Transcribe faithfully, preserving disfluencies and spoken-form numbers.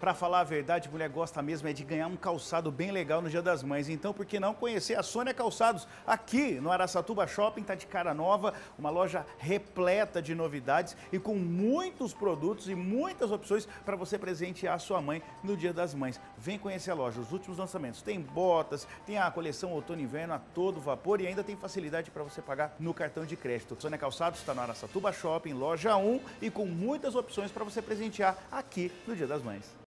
Pra falar a verdade, mulher gosta mesmo é de ganhar um calçado bem legal no Dia das Mães. Então, por que não conhecer a Sônia Calçados aqui no Araçatuba Shopping? Tá de cara nova, uma loja repleta de novidades e com muitos produtos e muitas opções para você presentear a sua mãe no Dia das Mães. Vem conhecer a loja, os últimos lançamentos. Tem botas, tem a coleção outono e inverno a todo vapor e ainda tem facilidade para você pagar no cartão de crédito. Sônia Calçados está no Araçatuba Shopping, loja um, e com muitas opções para você presentear aqui no Dia das Mães.